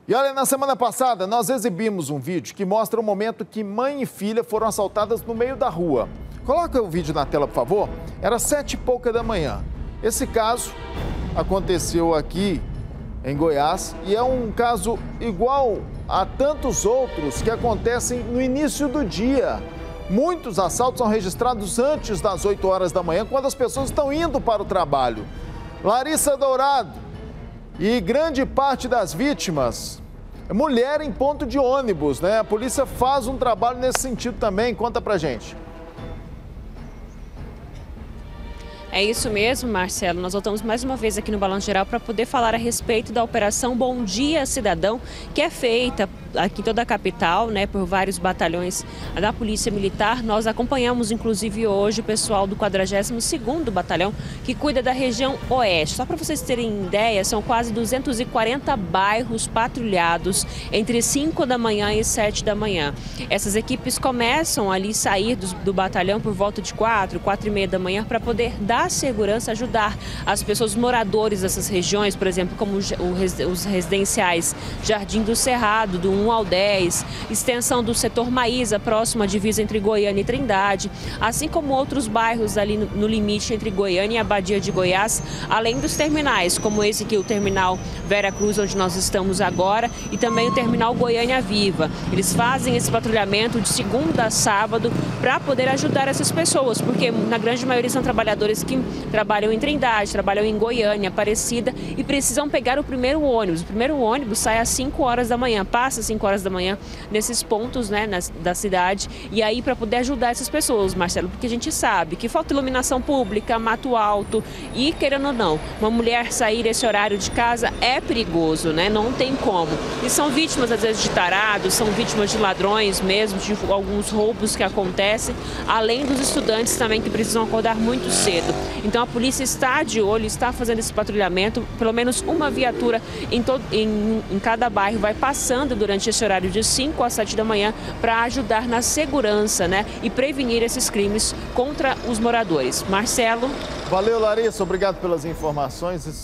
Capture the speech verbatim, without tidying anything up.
E olha, na semana passada nós exibimos um vídeo que mostra o momento que mãe e filha foram assaltadas no meio da rua. Coloca o vídeo na tela, por favor. Era sete e pouca da manhã. Esse caso aconteceu aqui em Goiás e é um caso igual a tantos outros que acontecem no início do dia. Muitos assaltos são registrados antes das oito horas da manhã, quando as pessoas estão indo para o trabalho. Larissa Dourado. E grande parte das vítimas é mulher em ponto de ônibus, né? A polícia faz um trabalho nesse sentido também. Conta pra gente. É isso mesmo, Marcelo. Nós voltamos mais uma vez aqui no Balanço Geral para poder falar a respeito da Operação Bom Dia Cidadão, que é feita aqui em toda a capital, né, por vários batalhões da Polícia Militar. Nós acompanhamos, inclusive, hoje o pessoal do quadragésimo segundo Batalhão, que cuida da região oeste. Só para vocês terem ideia, são quase duzentos e quarenta bairros patrulhados entre cinco da manhã e sete da manhã. Essas equipes começam ali a sair do, do batalhão por volta de quatro, quatro e meia da manhã para poder dar segurança, ajudar as pessoas, moradores dessas regiões, por exemplo, como os residenciais Jardim do Cerrado, do um ao dez, extensão do setor Maísa, próximo à divisa entre Goiânia e Trindade, assim como outros bairros ali no, no limite entre Goiânia e a Badia de Goiás, além dos terminais, como esse aqui, o terminal Vera Cruz, onde nós estamos agora, e também o terminal Goiânia Viva. Eles fazem esse patrulhamento de segunda a sábado para poder ajudar essas pessoas, porque na grande maioria são trabalhadores que trabalham em Trindade, trabalham em Goiânia, Aparecida e precisam pegar o primeiro ônibus. O primeiro ônibus sai às cinco horas da manhã, passa às cinco horas da manhã nesses pontos, né, nas, da cidade, e aí para poder ajudar essas pessoas, Marcelo, porque a gente sabe que falta iluminação pública, mato alto e, querendo ou não, uma mulher sair esse horário de casa é perigoso, né? Não tem como. E são vítimas, às vezes, de tarados, são vítimas de ladrões mesmo, de alguns roubos que acontecem, além dos estudantes também que precisam acordar muito cedo. Então a polícia está de olho, está fazendo esse patrulhamento, pelo menos uma viatura em, todo, em, em cada bairro vai passando durante esse horário de cinco a sete da manhã para ajudar na segurança, né, e prevenir esses crimes contra os moradores. Marcelo. Valeu, Larissa. Obrigado pelas informações.